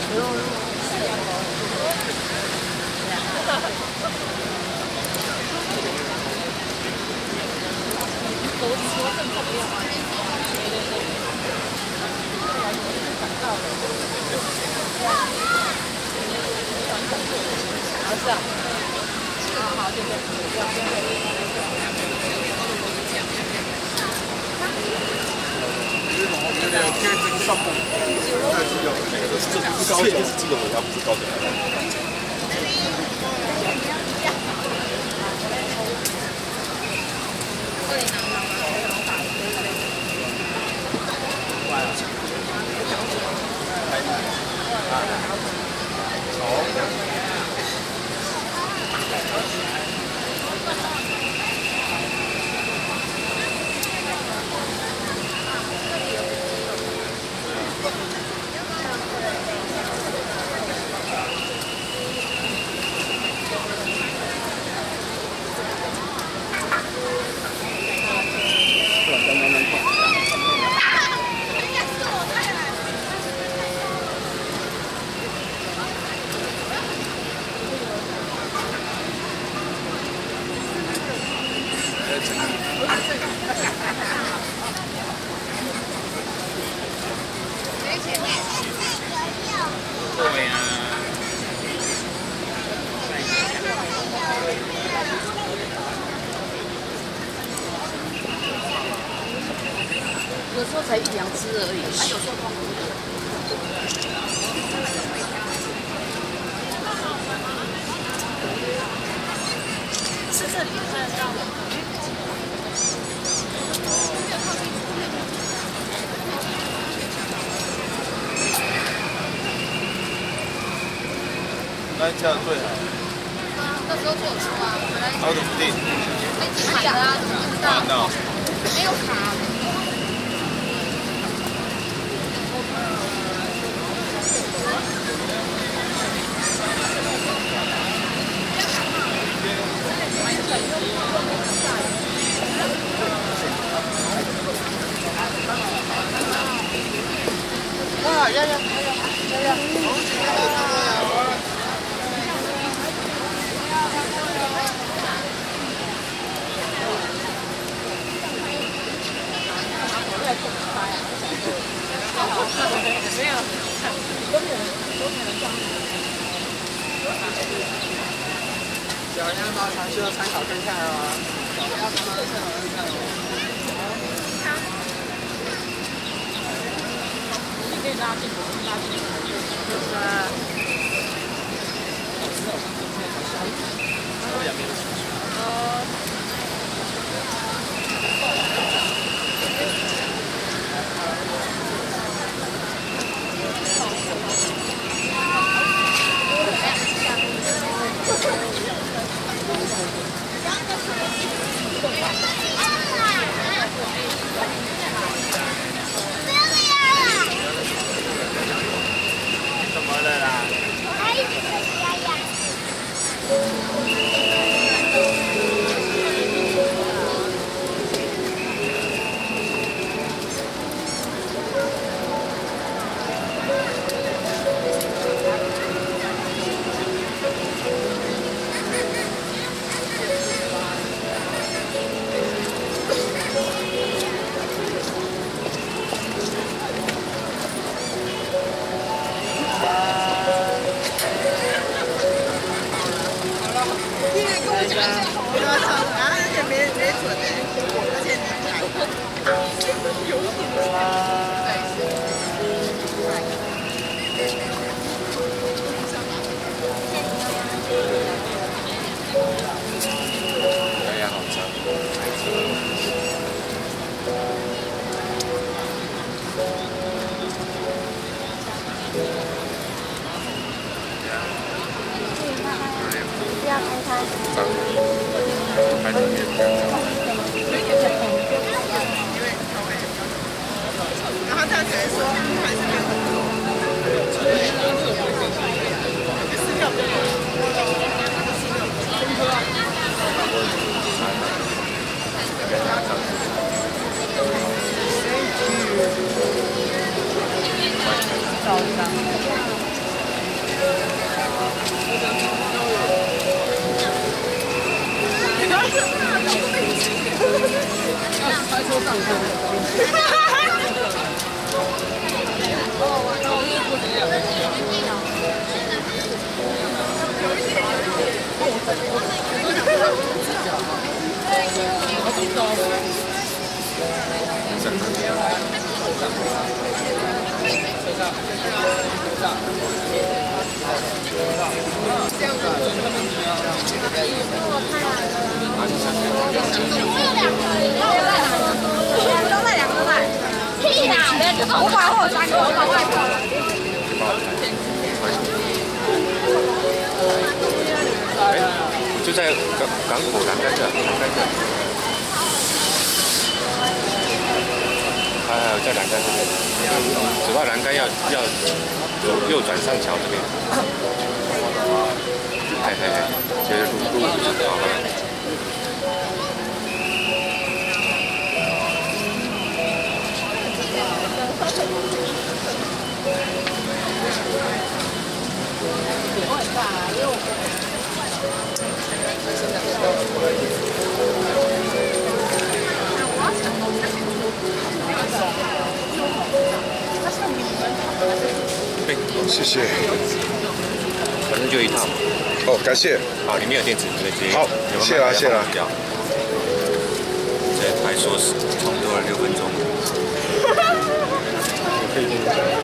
高雄是自由尾牙，不是高雄尾牙。 有时候才一两只而已，还有时候光是这里看得到吗？ 那这样最好。 那时候就有说啊， 我怎么定？ 自己买的啊，不知道。没有卡。 没有，都没有人撞。 小鸭猫常需要参考看看啊。小鸭猫参考看看哦。 你可以拉进，拉进。就是啊。 我也没有兴趣。怎么了啦？ 我还以为是鸭然后他只能说还是没有很多。饲料比较早上。 屁啦！我把我3个，我把外婆。 就在港口栏杆这，栏杆这。还有在栏杆这边，走到栏杆要右转上桥这边。嘿嘿嘿，就是路好了。 谢谢。 反正就一趟。 哦，感谢。 好，里面有电池，直接。 好，谢啦，谢啦。 这还说是差不多了6分钟。